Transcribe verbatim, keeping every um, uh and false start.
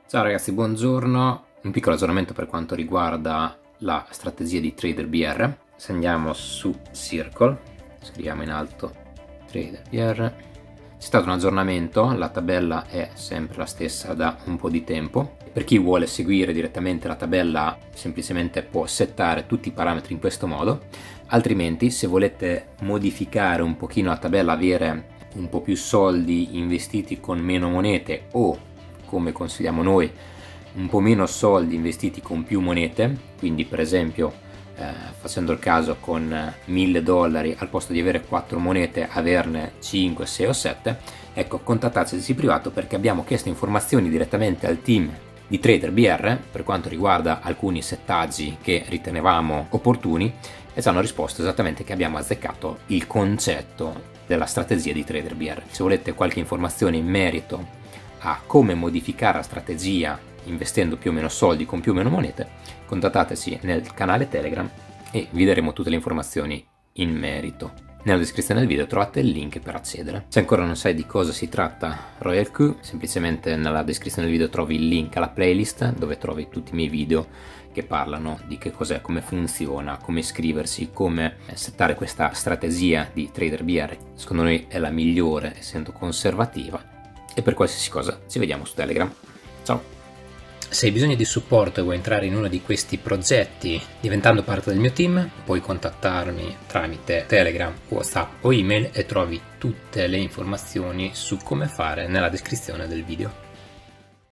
Ciao ragazzi, buongiorno. Un piccolo aggiornamento per quanto riguarda la strategia di Trader B R. Se andiamo su Circle, scriviamo in alto Trader B R, c'è stato un aggiornamento, la tabella è sempre la stessa da un po' di tempo. Per chi vuole seguire direttamente la tabella semplicemente può settare tutti i parametri in questo modo, altrimenti se volete modificare un pochino la tabella, avere un po' più soldi investiti con meno monete o, come consigliamo noi, un po' meno soldi investiti con più monete, quindi per esempio eh, facendo il caso con mille dollari, al posto di avere quattro monete averne cinque, sei o sette, ecco, contattateci privato perché abbiamo chiesto informazioni direttamente al team di Trader B R per quanto riguarda alcuni settaggi che ritenevamo opportuni e ci hanno risposto esattamente che abbiamo azzeccato il concetto della strategia di Trader B R. Se volete qualche informazione in merito a come modificare la strategia investendo più o meno soldi con più o meno monete, contattateci nel canale Telegram e vi daremo tutte le informazioni in merito. Nella descrizione del video trovate il link per accedere. Se ancora non sai di cosa si tratta Royal Q, semplicemente nella descrizione del video trovi il link alla playlist dove trovi tutti i miei video che parlano di che cos'è, come funziona, come iscriversi, come settare questa strategia di Trader B R. Secondo noi è la migliore essendo conservativa. E per qualsiasi cosa ci vediamo su Telegram. Ciao! Se hai bisogno di supporto e vuoi entrare in uno di questi progetti diventando parte del mio team, puoi contattarmi tramite Telegram, WhatsApp o email e trovi tutte le informazioni su come fare nella descrizione del video.